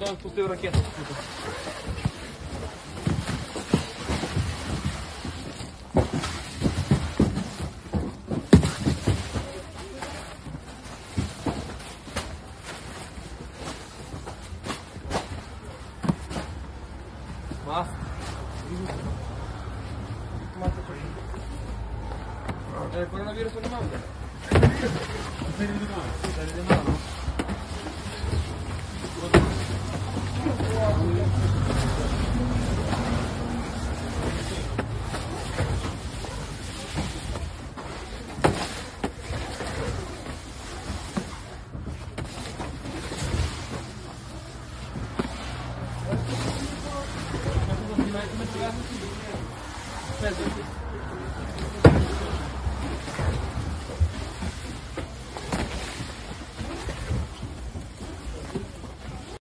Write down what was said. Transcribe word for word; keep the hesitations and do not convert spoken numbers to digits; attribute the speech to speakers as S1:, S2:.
S1: Антон спустив ракету. Мас. Eh, coronavirus немає? Серед немає. Серед немає, ну. Спасибо.